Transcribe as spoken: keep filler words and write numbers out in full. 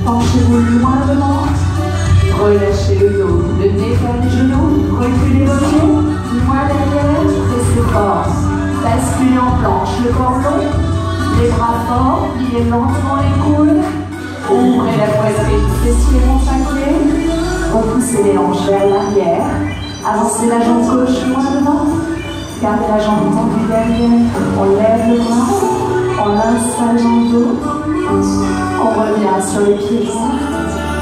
Penchez-vous loin devant. Relâchez le dos, le nez vers les genoux. Reculez vos pieds, loin derrière. Pressez fort. Basculez en planche, le corps long. Les bras forts, pliez lentement les coudes. Ouvrez la poitrine, fessiers contractés. Repoussez les hanches vers l'arrière. Avancez la jambe gauche loin devant. Gardez la jambe tendue derrière. On lève le bras. On installe le dos. On revient sur les pieds droits.